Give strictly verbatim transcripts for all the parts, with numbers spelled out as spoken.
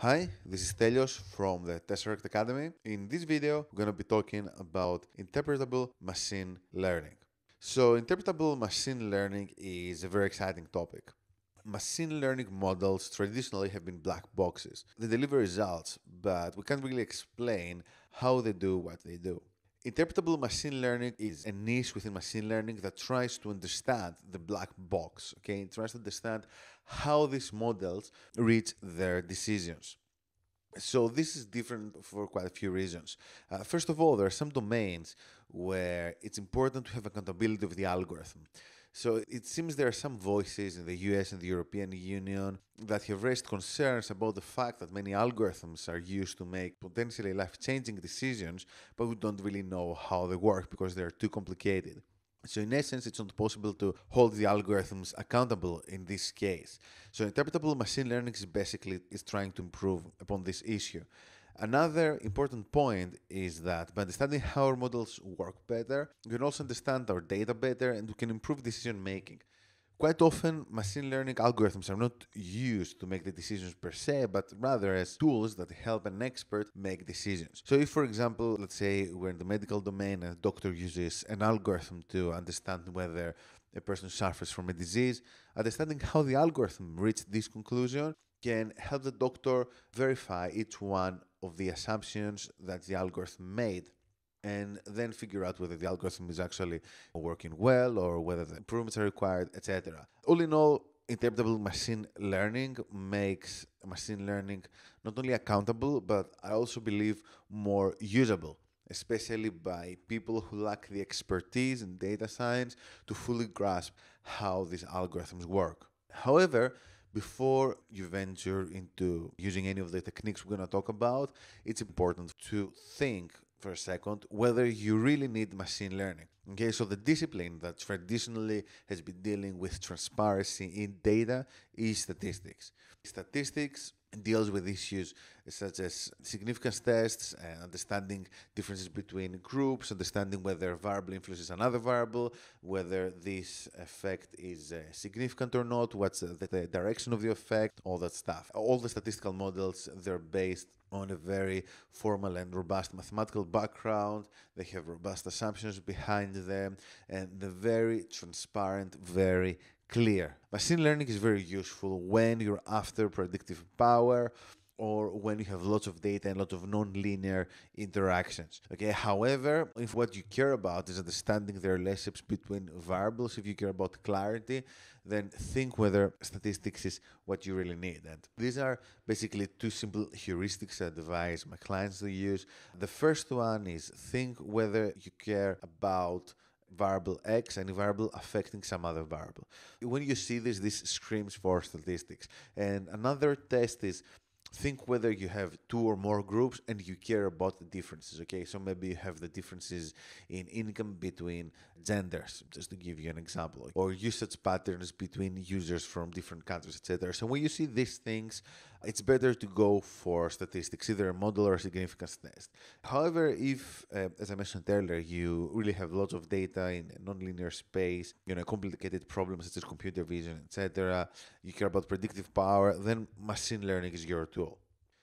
Hi, this is Stelios from the Tesseract Academy. In this video, we're going to be talking about interpretable machine learning. So, interpretable machine learning is a very exciting topic. Machine learning models traditionally have been black boxes. They deliver results, but we can't really explain how they do what they do. Interpretable machine learning is a niche within machine learning that tries to understand the black box. Okay, it tries to understand how these models reach their decisions. So this is different for quite a few reasons. Uh, first of all, there are some domains where it's important to have accountability of the algorithm. So it seems there are some voices in the U S and the European Union that have raised concerns about the fact that many algorithms are used to make potentially life-changing decisions, but we don't really know how they work because they're too complicated. So in essence, it's not possible to hold the algorithms accountable in this case. So interpretable machine learning is basically is trying to improve upon this issue. Another important point is that by understanding how our models work better, we can also understand our data better and we can improve decision making. Quite often, machine learning algorithms are not used to make the decisions per se, but rather as tools that help an expert make decisions. So, if, for example, let's say we're in the medical domain and a doctor uses an algorithm to understand whether a person suffers from a disease, understanding how the algorithm reached this conclusion can help the doctor verify each one of the assumptions that the algorithm made and then figure out whether the algorithm is actually working well or whether the improvements are required, et cetera. All in all, interpretable machine learning makes machine learning not only accountable, but I also believe more usable, especially by people who lack the expertise in data science to fully grasp how these algorithms work. However, before you venture into using any of the techniques we're going to talk about, it's important to think for a second whether you really need machine learning. Okay, so the discipline that traditionally has been dealing with transparency in data is statistics. Statistics deals with issues such as significance tests and understanding differences between groups, understanding whether a variable influences another variable, whether this effect is uh, significant or not, what's the, the direction of the effect, all that stuff. All the statistical models, they're based on a very formal and robust mathematical background. They have robust assumptions behind them, and they're very transparent, very clear. Machine learning is very useful when you're after predictive power or when you have lots of data and lots of non-linear interactions. Okay. However, if what you care about is understanding the relationships between variables, if you care about clarity, then think whether statistics is what you really need. And these are basically two simple heuristics I advise my clients to use. The first one is think whether you care about variable X and a variable affecting some other variable. When you see this, this screams for statistics. And another test is think whether you have two or more groups and you care about the differences. Okay, so maybe you have the differences in income between genders, just to give you an example, or usage patterns between users from different countries, et cetera. So when you see these things, it's better to go for statistics, either a model or a significance test. However, if, uh, as I mentioned earlier, you really have lots of data in a nonlinear space, you know, complicated problems such as computer vision, et cetera, you care about predictive power, then machine learning is your tool.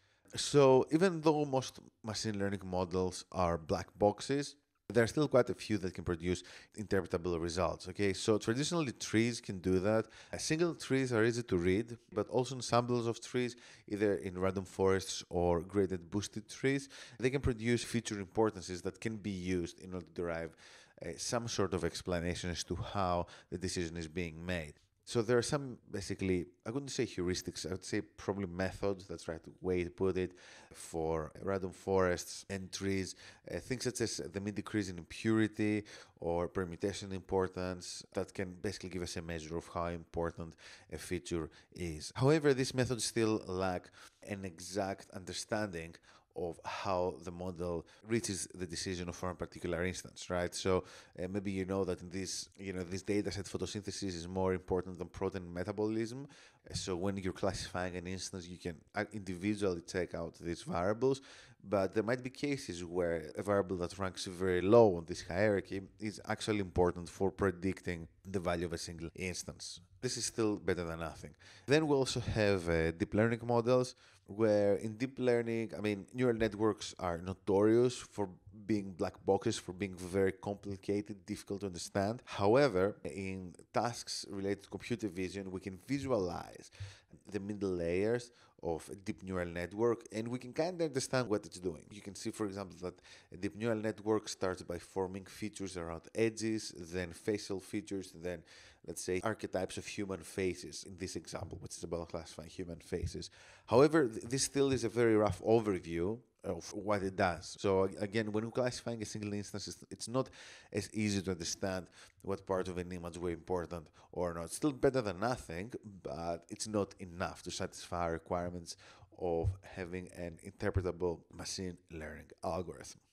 So even though most machine learning models are black boxes, there are still quite a few that can produce interpretable results. Okay, so traditionally trees can do that. Uh, single trees are easy to read, but also ensembles of trees, either in random forests or graded boosted trees, they can produce feature importances that can be used in order to derive uh, some sort of explanation as to how the decision is being made. So there are some basically, I wouldn't say heuristics, I would say probably methods, that's the right way to put it, for random forests and trees. Uh, things such as the mean decrease in impurity or permutation importance that can basically give us a measure of how important a feature is. However, these methods still lack an exact understanding of how the model reaches the decision for a particular instance, right? So uh, maybe you know that in this, you know, this data set, photosynthesis is more important than protein metabolism. So when you're classifying an instance, you can individually take out these variables, but there might be cases where a variable that ranks very low on this hierarchy is actually important for predicting the value of a single instance. This is still better than nothing. Then we also have uh, deep learning models. where in deep learning, I mean, neural networks are notorious for being black boxes, for being very complicated, difficult to understand. However, in tasks related to computer vision, we can visualize the middle layers of a deep neural network, and we can kind of understand what it's doing. You can see, for example, that a deep neural network starts by forming features around edges, then facial features, then, let's say, archetypes of human faces in this example, which is about classifying human faces. However, th- this still is a very rough overview of what it does. So again, when we're classifying a single instance, it's, it's not as easy to understand what part of an image were important or not. It's still better than nothing, but it's not enough to satisfy our requirements of having an interpretable machine learning algorithm.